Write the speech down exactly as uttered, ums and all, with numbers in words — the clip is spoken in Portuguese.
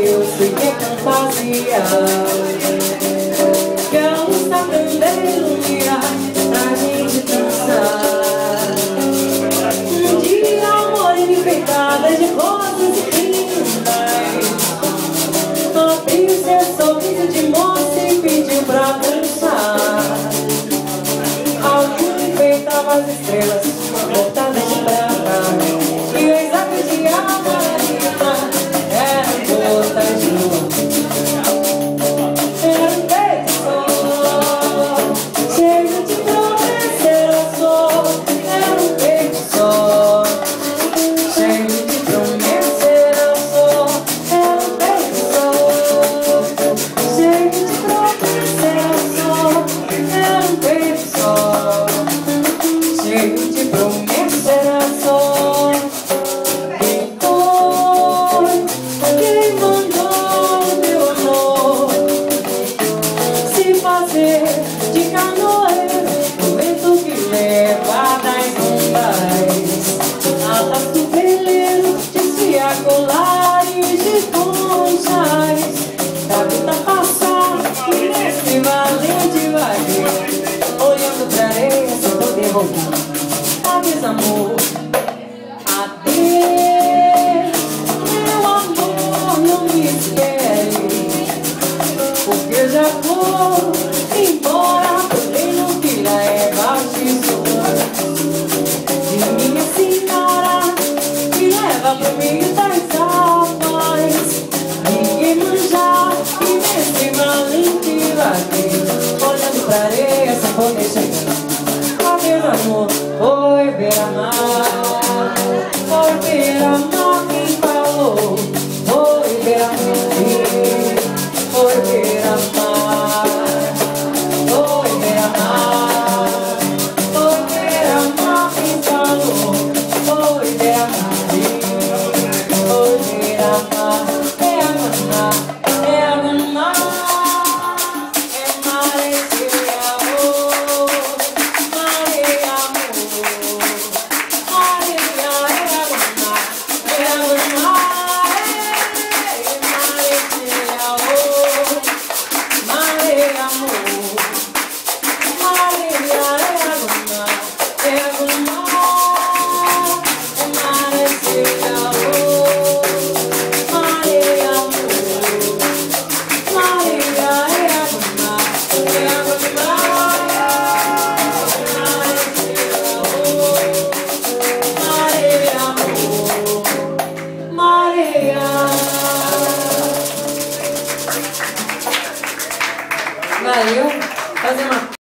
eu sei que é fantasia, que a luz tá também iluminar pra gente dançar. Um dia amor enfeitada de rosas e rimas, abriu seu sorriso de moça e pediu pra dançar. A lua enfeitava as estrelas cortadas de prata, e o exato de Amarita eram gotas de luz. Era um beijo só, cheio de promessa, era só. Era um beijo só, cheio de promessa, era só. Era um beijo só, cheio de promessa, era só. Era um beijo só, cheio de promessa, era só. Quem foi? Quem mandou meu amor se fazer de canoeiro no vento que leva das ondas? Alas do veleiro, desfia colares de conchas, da vida passar e nesse valente vagueiro, olhando pra areia sem poder voltar. Adeus, amor, adeus, meu amor, não me espere, porque eu já vou embora, porém não queira é baixo. De minha senhora, me leva pro meio das águas, ninguém manjar e nesse valente vagueiro, olhando pra areia sem poder chegar. Adeus, amor, oi, beira-mar, oi, beira-mar, quem falou? Oi, beira-mar, oi, beira-mar, oi, beira-mar, oi, beira-mar, quem falou? Oi, beira-mar, oi, beira-mar, é água no mar, é água no mar, é mar, é amor, mar é amor, mar é água no mar, é água no mar, é mar é amor, mar é amor, mar é água no mar, é água no mar, é mar é amor, mar é amor, mar é água no mar, é água no mar, mar é amor, mar é amor. Valeu, fazer uma